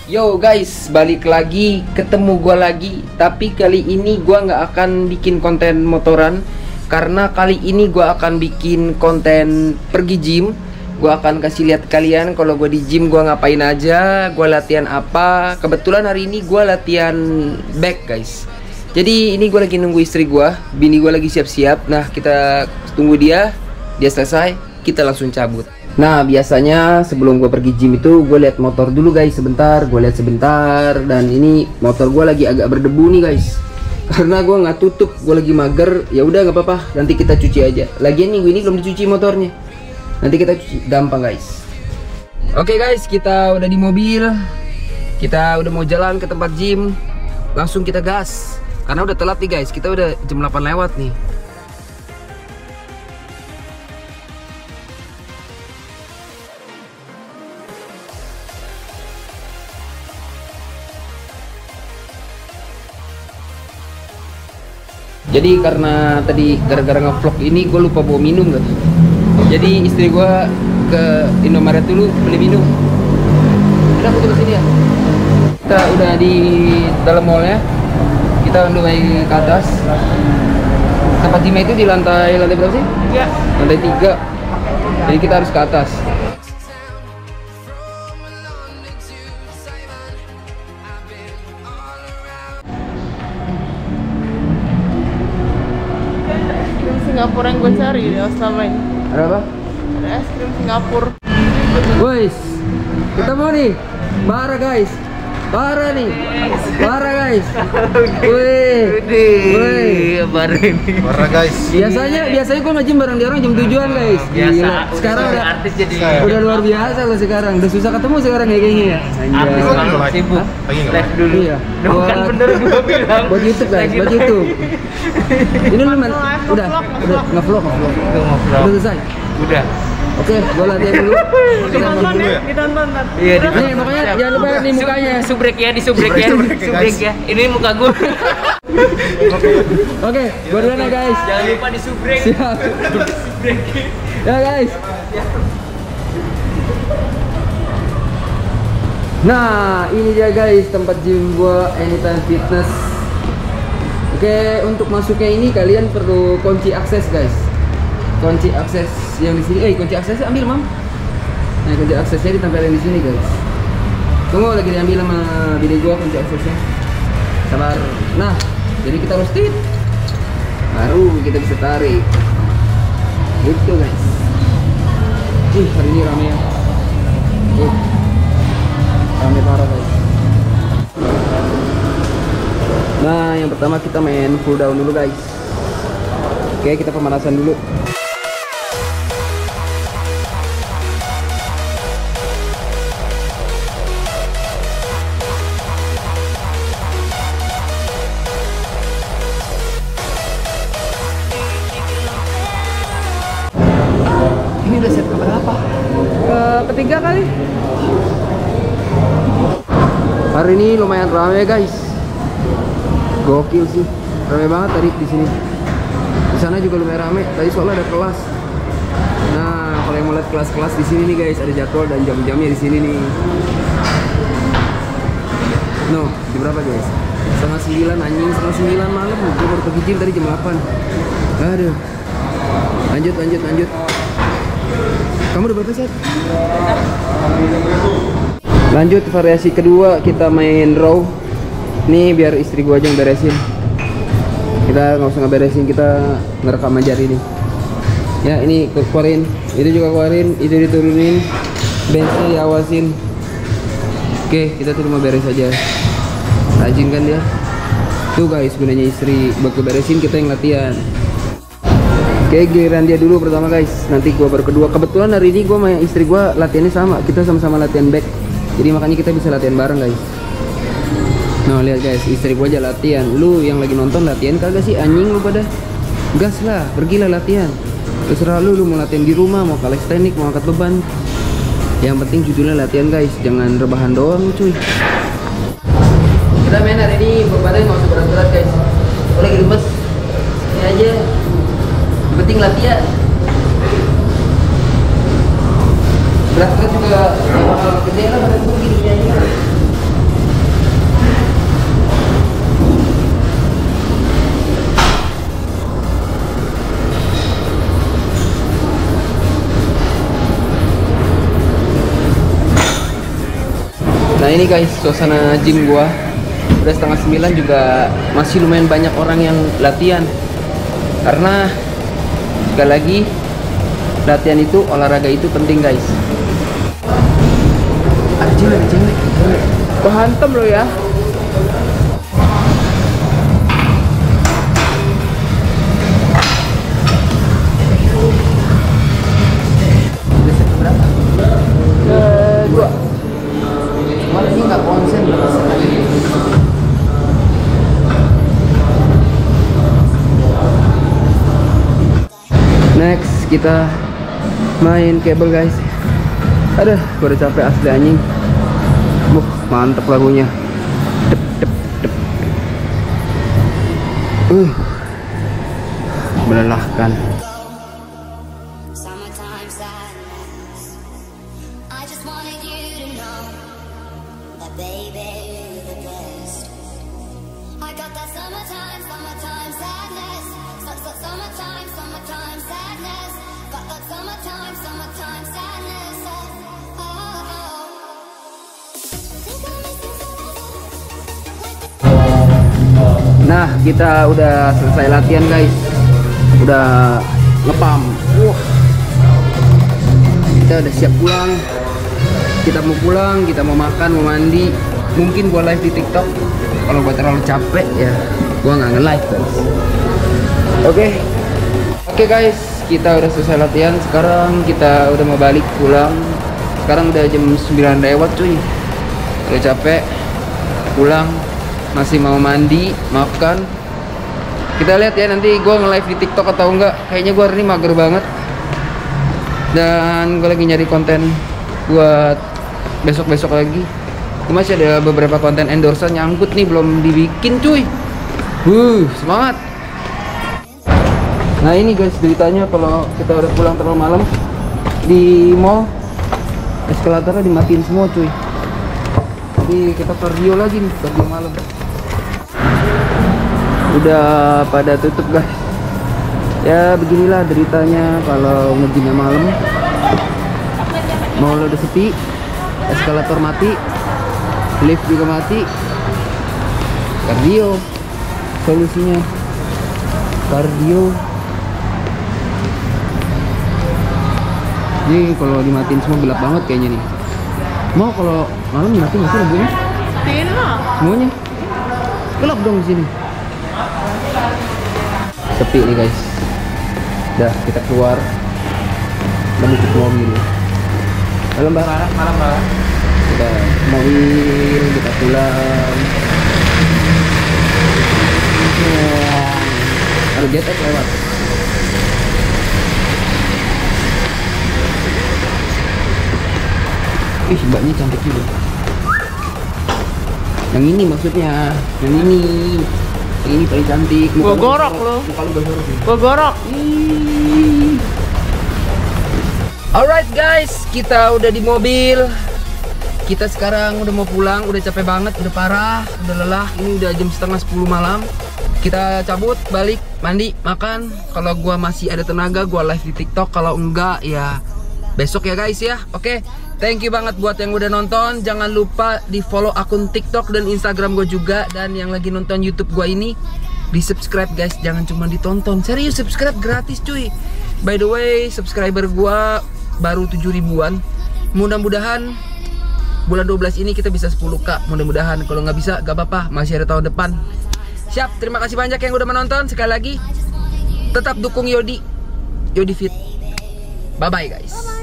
Yo guys, balik lagi, ketemu gua lagi. Tapi kali ini gua nggak akan bikin konten motoran, karena kali ini gua akan bikin konten pergi gym. Gua akan kasih lihat kalian kalau gua di gym gua ngapain aja, gua latihan apa. Kebetulan hari ini gua latihan back guys. Jadi ini gua lagi nunggu istri gua, bini gua lagi siap-siap. Nah kita tunggu dia selesai, kita langsung cabut. Nah biasanya sebelum gue pergi gym itu gue lihat motor dulu guys sebentar, gue lihat sebentar. Dan ini motor gue lagi agak berdebu nih guys, karena gue nggak tutup, gue lagi mager. Ya udah nggak apa-apa, nanti kita cuci aja. Lagian minggu ini belum dicuci motornya, nanti kita cuci, gampang guys. Oke guys, kita udah di mobil, kita udah mau jalan ke tempat gym. Langsung kita gas, karena udah telat nih guys, kita udah jam 8 lewat nih. Jadi karena tadi gara-gara ngevlog ini gue lupa bawa minum gitu. Jadi istri gue ke Indomaret dulu beli minum. Udah aku tunggu sini ya. Kita udah di dalam mallnya. Kita udah naik ke atas. Tempat gym itu di lantai berapa sih? 3. Lantai 3. Jadi kita harus ke atas. Singapura yang gue cari ya selama ini. Ada apa? Ada es krim Singapura. Guys, kita mau nih bara guys, bara nih, bara guys. Wih, bara ini. Bara guys. Biasanya gue nge-gym bareng dia orang jam 7-an guys. Biasa. Gila. Sekarang udah artis jadi. Udah luar biasa loh sekarang. Udah susah ketemu sekarang kayak gini ya. Artis kalau sibuk. Live dulu. Iya. Bukan bener gue bilang. Buat YouTube guys, buat YouTube. Ini lu udah nge-vlog. Udah selesai. Udah. Oke, gua latihan dulu. Ditonton ya? Ditonton. Iya, nih pokoknya jangan lupa nih mukanya. Subrek ya, disubrek ya. Ini muka gue. Oke, gua duluan ya guys. Jangan lupa disubrek. Siap. Ya guys. Nah, ini dia guys tempat gym gua, Anytime Fitness. Oke, untuk masuknya ini kalian perlu kunci akses guys. Kunci akses yang di sini. Kunci aksesnya ambil mam. Nah, kunci aksesnya ditempelin di sini guys. Tunggu, lagi diambil sama bini gua kunci aksesnya. Sabar. Nah, jadi kita harus tit. Baru kita bisa tarik. Gitu guys. Hari ini rame ya. Rame parah guys. Nah, yang pertama kita main pull down dulu guys. Oke, kita pemanasan dulu. Ini udah set keberapa? Ketiga kali. Hari ini lumayan rame guys. Gokil sih, rame banget tadi di sini. Di sana juga lumayan rame. Tadi soalnya ada kelas. Nah, kalau yang mau lihat kelas-kelas di sini nih guys, ada jadwal dan jam-jamnya di sini nih. No, jam berapa guys? 8:30 anjing, 8:30 malam. Gue baru pergi gym tadi jam 8. Aduh. Lanjut. Kamu udah berapa set? Lanjut variasi kedua, kita main row. Nih biar istri gua aja yang beresin. Kita nggak usah ngeberesin, kita ngerekam aja hari ini. Ya ini keluarin, itu juga keluarin, itu diturunin, benchnya diawasin. Oke, kita tuh cuma beres aja. Rajin kan dia. Tuh guys, gunanya istri buat keberesin, kita yang latihan. Oke, giliran dia dulu pertama guys. Nanti gua baru kedua. Kebetulan hari ini gua sama istri gua latihannya sama. Kita sama-sama latihan back. Jadi makanya kita bisa latihan bareng guys. Nah lihat guys, istri gua aja latihan. Lu yang lagi nonton latihan kagak sih anjing lu pada? Gas lah, pergilah latihan. Terserah lu mau latihan di rumah, mau calisthenics, mau angkat beban. Yang penting judulnya latihan guys, jangan rebahan doang cuy. Kita main hari ini bebannya nggak usah berat-berat guys. Kalau lagi lemes, ini aja. Yang penting latihan. Berat-berat juga bakal gede lah badan gue gini aja. Nah ini guys, suasana gym gua. Udah 8:30 juga masih lumayan banyak orang yang latihan. Karena sekali lagi latihan itu, olahraga itu penting guys. Ada cewek. Gua hantem lo ya. Kedua. Cuma ini nggak konsen. Next kita main cable guys. Aduh, gue udah capek asli anjing. Mantep lagunya. Dep, dep, dep. Melelahkan. Summertime sadness. I just wanted you to know that baby you're the best. I got that summertime sadness. Summertime sadness. Got that summertime sadness. Oh, oh, oh. Think I'm missing something. Nah, kita udah selesai latihan guys. Udah ngepam. Kita udah siap pulang. Kita mau pulang, kita mau makan, mau mandi. Mungkin gua live di TikTok. Kalau gua terlalu capek ya, gua nggak nge-live guys. Oke guys, kita udah selesai latihan. Sekarang kita udah mau balik pulang. Sekarang udah jam 9 lewat cuy. Udah capek. Pulang. Masih mau mandi, makan. Kita lihat ya nanti gue nge-live di TikTok atau enggak. Kayaknya gue hari ini mager banget. Dan gue lagi nyari konten buat besok-besok lagi. Gue masih ada beberapa konten endorsean nyangkut nih, belum dibikin cuy. Semangat. Nah ini guys ceritanya kalau kita udah pulang terlalu malam di mall, eskalatornya dimatiin semua cuy. Jadi kita cardio lagi nih, cardio malam. Udah pada tutup guys. Ya beginilah deritanya kalau nge-gymnya malam. Mall udah sepi, eskalator mati, lift juga mati. Cardio solusinya. Cardio. Ini kalau dimatiin semua gelap banget kayaknya nih. Mau kalau malam mati nggak sih lampunya? Matiin lah. Semuanya gelap dong di sini. Sepi nih guys. Dah kita keluar menuju mobil. Malam malam. Kita mobil, kita pulang. Ada jet lewat. Ih, mbaknya cantik juga. Yang ini maksudnya, yang ini. Yang ini paling cantik. Gua gorok lo. Muka lu gorok sih. Gua gorok. Alright guys, kita udah di mobil. Kita sekarang udah mau pulang, udah capek banget, udah parah, udah lelah. Ini udah jam setengah 10 malam. Kita cabut, balik, mandi, makan. Kalau gua masih ada tenaga, gua live di TikTok. Kalau enggak, ya besok ya guys ya. Oke, thank you banget buat yang udah nonton. Jangan lupa di follow akun TikTok dan Instagram gue juga. Dan yang lagi nonton YouTube gue ini, di subscribe guys, jangan cuma ditonton. Serius, subscribe gratis cuy. By the way, subscriber gue baru 7 ribuan. Mudah-mudahan bulan 12 ini kita bisa 10k. Mudah-mudahan, kalau nggak bisa gak apa-apa, masih ada tahun depan. Siap, terima kasih banyak yang udah menonton. Sekali lagi, tetap dukung Yodi Fit. Bye bye guys.